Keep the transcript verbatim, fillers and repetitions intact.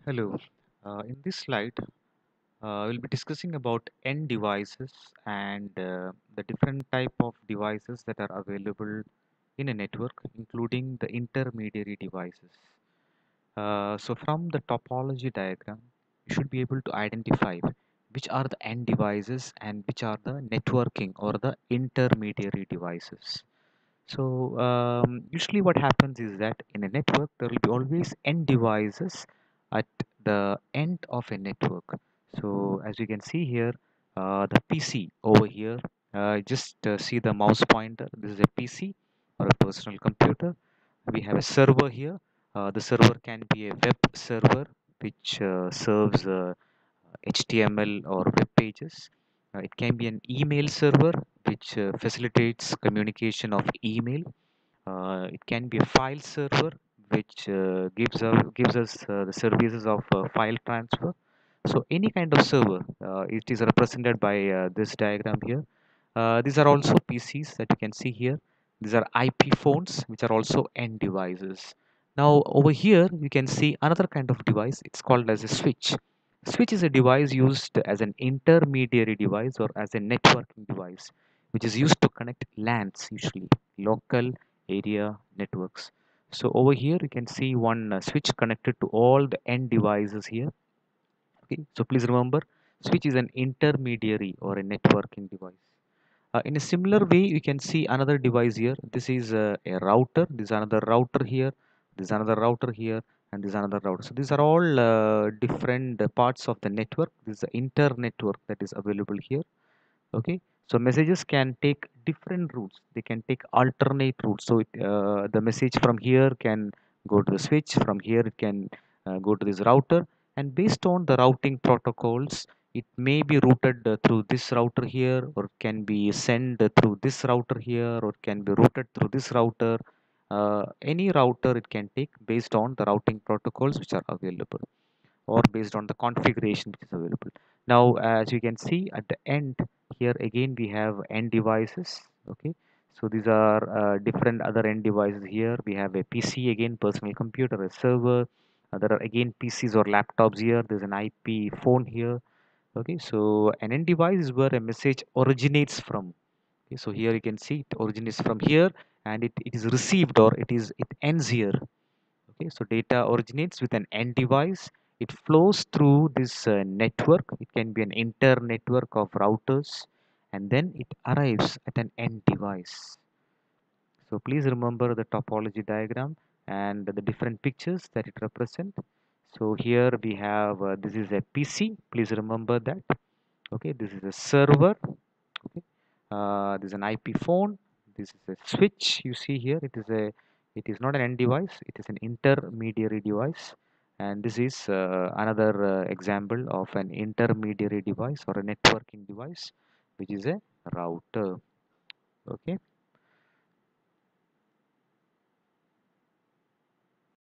Hello. Uh, in this slide, uh, we'll be discussing about end devices and uh, the different type of devices that are available in a network, including the intermediary devices. Uh, so from the topology diagram, you should be able to identify which are the end devices and which are the networking or the intermediary devices. So um, usually what happens is that in a network there will be always end devices at the end of a network. So as you can see here, uh, the P C over here, uh, just uh, see the mouse pointer. This is a P C or a personal computer. We have a server here. Uh, the server can be a web server which uh, serves uh, H T M L or web pages. Uh, it can be an email server which uh, facilitates communication of email. Uh, it can be a file server which uh, gives, us gives us uh, the services of uh, file transfer. So any kind of server, uh, it is represented by uh, this diagram here. Uh, these are also P Cs that you can see here. These are I P phones which are also end devices. Now over here you can see another kind of device. It's called as a switch. Switch is a device used as an intermediary device or as a networking device which is used to connect LANs, usually local area networks. So over here you can see one uh, switch connected to all the end devices here. Okay, so please remember, switch is an intermediary or a networking device. Uh, in a similar way, you can see another device here. This is uh, a router. This is another router here. This is another router here, and this is another router. So these are all uh, different uh, parts of the network. This is the inter network that is available here. Okay, so messages can take different routes. They can take alternate routes. So it, uh, the message from here can go to the switch. From here, it can uh, go to this router. And based on the routing protocols, it may be routed uh, through this router here, or can be sent uh, through this router here, or can be routed through this router. Uh, any router it can take based on the routing protocols which are available, or based on the configuration which is available. Now, as you can see at the end here, again we have end devices. Okay, so these are uh, different other end devices here. We have a P C, again personal computer, a server. Uh, there are again P Cs or laptops here. There's an I P phone here. Okay, so an end device is where a message originates from. Okay, so here you can see it originates from here, and it, it is received, or it is it ends here. Okay, so data originates with an end device. It flows through this uh, network. It can be an inter network of routers, and then it arrives at an end device. So please remember the topology diagram and the different pictures that it represents. So here we have uh, this is a P C. Please remember that. Okay, this is a server. Okay, uh, this is an I P phone. This is a switch. You see here, it is a it is not an end device. It is an intermediary device. And this is uh, another uh, example of an intermediary device or a networking device, which is a router. Okay.